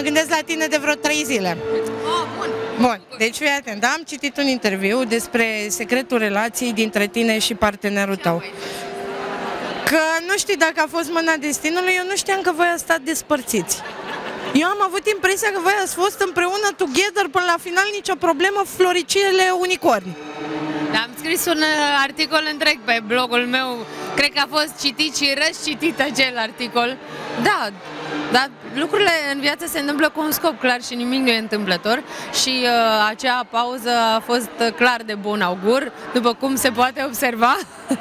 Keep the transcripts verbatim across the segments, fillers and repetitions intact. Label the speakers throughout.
Speaker 1: gândesc la tine de vreo trei zile.
Speaker 2: Oh, bun.
Speaker 1: Bun, deci fii atent, am citit un interviu despre secretul relației dintre tine și partenerul tău. Că nu știi dacă a fost mâna destinului, eu nu știam că voi ați stat despărțiți. Eu am avut impresia că voi ați fost împreună together până la final, nicio problemă, floricile unicorni.
Speaker 2: Am scris un articol întreg pe blogul meu, cred că a fost citit și răscitit acel articol. Da, dar lucrurile în viață se întâmplă cu un scop clar și nimic nu e întâmplător și uh, acea pauză a fost clar de bun augur, după cum se poate observa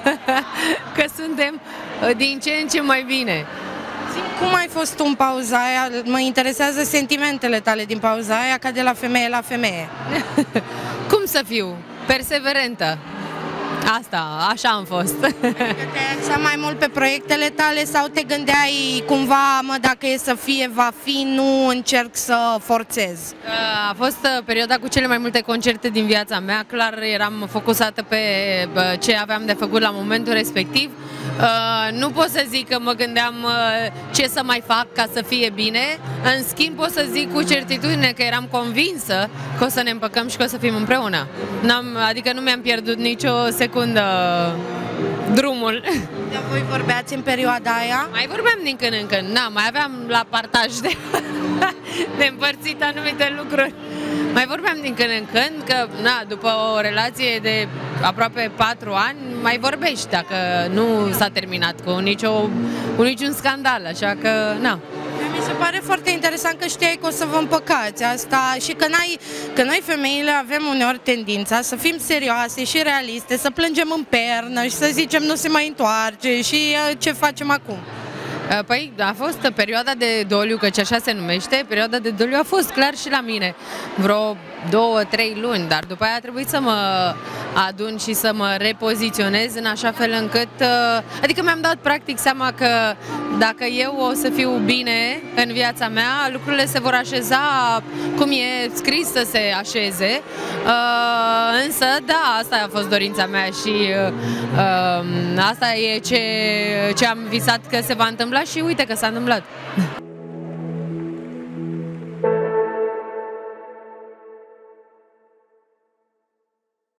Speaker 2: că suntem din ce în ce mai bine.
Speaker 1: Cum ai fost tu în pauza aia? Mă interesează sentimentele tale din pauza aia, ca de la femeie la femeie.
Speaker 2: Cum să fiu? Perseverentă. Asta, așa am fost.
Speaker 1: Adică te-ai axat mai mult pe proiectele tale sau te gândeai cumva, mă, dacă e să fie, va fi, nu încerc să forțez?
Speaker 2: A fost perioada cu cele mai multe concerte din viața mea. Clar eram focusată pe ce aveam de făcut la momentul respectiv. Uh, nu pot să zic că mă gândeam uh, ce să mai fac ca să fie bine. În schimb pot să zic cu certitudine că eram convinsă că o să ne împăcăm și că o să fim împreună. N-am, adică nu mi-am pierdut nicio secundă drumul.
Speaker 1: De voi vorbeați în perioada aia?
Speaker 2: Mai vorbeam din când în când, na, mai aveam la partaj de, de împărțit anumite lucruri. Mai vorbeam din când în când că, na, după o relație de aproape patru ani, mai vorbești dacă nu s-a terminat cu, nicio, cu niciun scandal, așa că, na.
Speaker 1: Mi se pare foarte interesant că știai că o să vă împăcați asta și că, n-ai, că noi femeile avem uneori tendința să fim serioase și realiste, să plângem în pernă și să zicem nu se mai întoarce și ce facem acum.
Speaker 2: Păi a fost perioada de doliu, căci așa se numește, perioada de doliu a fost clar și la mine, vreo două, trei luni, dar după aia a trebuit să mă adun și să mă repoziționez în așa fel încât, adică mi-am dat practic seama că dacă eu o să fiu bine în viața mea, lucrurile se vor așeza cum e scris să se așeze, însă da, asta a fost dorința mea și asta e ce, ce am visat că se va întâmpla și uite că s-a întâmplat.